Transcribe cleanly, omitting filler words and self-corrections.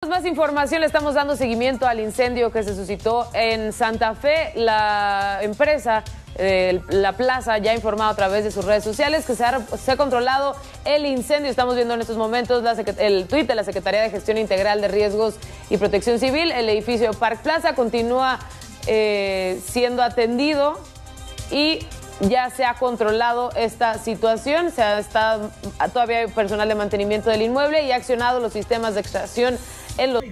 Más información, le estamos dando seguimiento al incendio que se suscitó en Santa Fe. La empresa, la plaza, ya ha informado a través de sus redes sociales que se ha controlado el incendio. Estamos viendo en estos momentos el tuit de la Secretaría de Gestión Integral de Riesgos y Protección Civil. El edificio Park Plaza continúa siendo atendido y ya se ha controlado esta situación. Todavía hay personal de mantenimiento del inmueble y ha accionado los sistemas de extracción en los